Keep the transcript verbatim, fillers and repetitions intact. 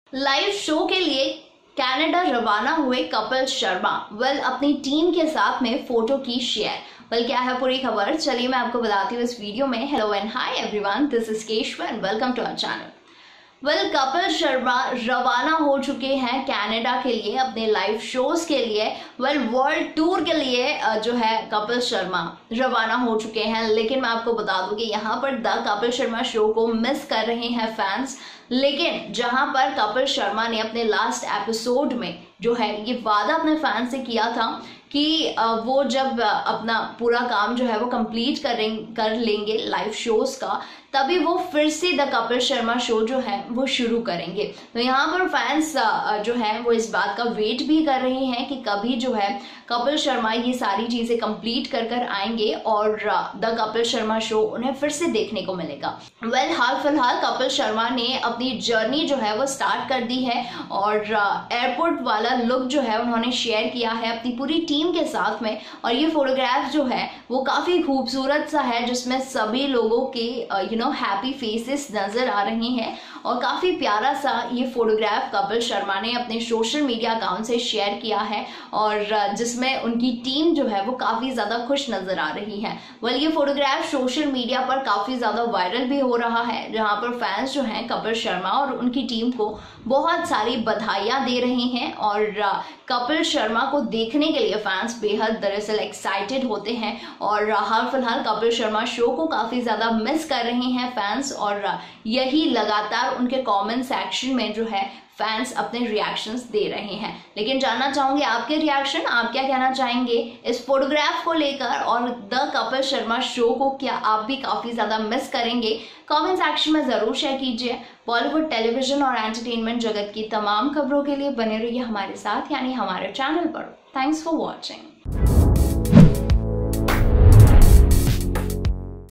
Live show के लिए Canada रवाना हुए कपिल शर्मा वेल अपनी टीम के साथ में फोटो की शेयर। वेल क्या है पूरी खबर, चलिए मैं आपको बताती हूँ इस वीडियो में। Hello and hi everyone, this is Keshav and welcome to our channel. Well Kapil Sharma रवाना हो चुके हैं कनाडा के लिए अपने लाइव शोज के लिए। वेल वर्ल्ड टूर के लिए जो है कपिल शर्मा रवाना हो चुके हैं, लेकिन मैं आपको बता दूं कि यहाँ पर द कपिल शर्मा शो को मिस कर रहे हैं फैंस। लेकिन जहां पर कपिल शर्मा ने अपने लास्ट एपिसोड में जो है ये वादा अपने फैंस से किया था कि वो जब अपना पूरा काम जो है वो कंप्लीट कर कर लेंगे लाइव शोज का, तभी वो फिर से द कपिल शर्मा शो जो है वो शुरू करेंगे। तो यहाँ पर फैंस जो है वो इस बात का वेट भी कर रहे हैं कि कभी जो है कपिल शर्मा ये सारी चीजें कंप्लीट कर कर आएंगे और द कपिल शर्मा शो उन्हें फिर से देखने को मिलेगा। वेल well, हाल फिलहाल कपिल शर्मा ने अपनी जर्नी जो है वो स्टार्ट कर दी है और एयरपोर्ट वाला लुक जो है उन्होंने शेयर किया है अपनी पूरी टीम के साथ में। और ये फोटोग्राफ जो है वो काफी खूबसूरत सा है, जिसमें सभी लोगों के यू नो हैप्पी फेसेस नजर आ रहे हैं और काफी प्यारा सा ये फोटोग्राफ कपिल शर्मा ने अपने सोशल मीडिया अकाउंट से शेयर किया है और जिसमें उनकी टीम जो है वो काफी ज्यादा खुश नजर आ रही है। वेल ये फोटोग्राफ सोशल मीडिया पर काफी ज्यादा वायरल भी हो रहा है, जहां पर फैंस जो हैं कपिल शर्मा और उनकी टीम को बहुत सारी बधाइयां दे रहे हैं और कपिल शर्मा को देखने के लिए फैंस बेहद दरअसल एक्साइटेड होते हैं। और हाल फिलहाल कपिल शर्मा शो को काफी ज्यादा मिस कर रहे हैं फैंस और यही लगातार उनके कमेंट सेक्शन में जो है फैंस अपने रिएक्शंस दे रहे हैं। लेकिन जानना चाहूंगी आपके रिएक्शन, आप क्या कहना चाहेंगे इस फोटोग्राफ को लेकर और द कपिल शर्मा शो को क्या आप भी काफी ज्यादा मिस करेंगे? कमेंट सेक्शन में जरूर शेयर कीजिए। बॉलीवुड, टेलीविजन और एंटरटेनमेंट जगत की तमाम खबरों के लिए बने रहिए हमारे साथ यानी हमारे चैनल पर। Thanks for watching.